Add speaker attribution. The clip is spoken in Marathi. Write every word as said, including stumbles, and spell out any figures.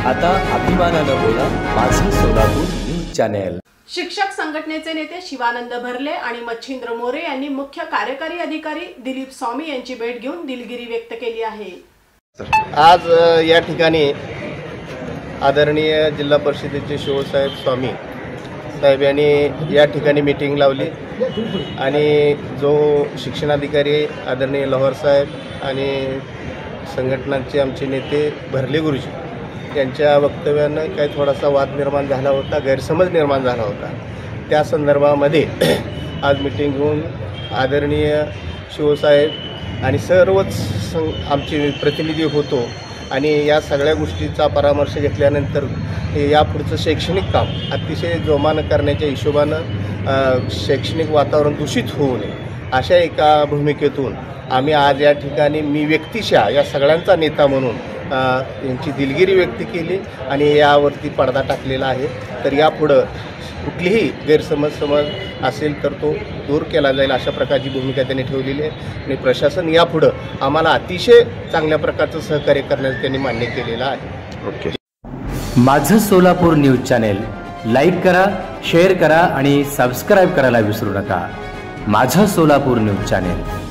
Speaker 1: आता अभिमानानं बोला माझं सोलापूर न्यूज चॅनेल।
Speaker 2: शिक्षक संघटनेचे नेते शिवानंद भरले आणि मच्छिंद्र मोरे यांनी मुख्य कार्यकारी अधिकारी दिलीप स्वामी यांची भेट घेऊन दिलगिरी व्यक्त केली आहे।
Speaker 3: आज या ठिकाणी आदरणीय जिल्हा परिषदेचे शिवसाहेब स्वामी साहेब यांनी या ठिकाणी मीटिंग लावली आणि जो शिक्षणाधिकारी आदरणीय लोहार साहेब आणि संघटनांचे आमचे नेते भरले गुरुजी यांच्या वक्तव्यानं काही थोडासा वाद निर्माण झाला होता, गैरसमज निर्माण झाला होता। त्या संदर्भामध्ये आज मीटिंग घेऊन आदरणीय शिवसाहेब आणि सर्वच आमचे प्रतिनिधी होतो आणि या सगळ्या गोष्टीचा परामर्श घेतल्यानंतर हे यापुढचं शैक्षणिक काम अतिशय जोमानं करण्याच्या हिशोबानं शैक्षणिक वातावरण दूषित होऊ नये अशा एका भूमिकेतून आम्ही आज या ठिकाणी मी व्यक्तिशः या सगळ्यांचा नेता म्हणून यांची दिलगिरी व्यक्त केली आणि यावरती पडदा टाकलेला आहे। तर यापुढं कुठलीही गैरसमज समज असेल तर तो दूर केला जाईल अशा प्रकारची भूमिका त्यांनी ठेवलेली आहे आणि प्रशासन यापुढं आम्हाला अतिशय चांगल्या प्रकारचं सहकार्य करण्यास त्यांनी मान्य केलेलं आहे।
Speaker 1: ओके, माझं सोलापूर न्यूज चॅनेल लाईक करा, शेअर करा आणि सबस्क्राईब करायला विसरू नका। माझं सोलापूर न्यूज चॅनेल।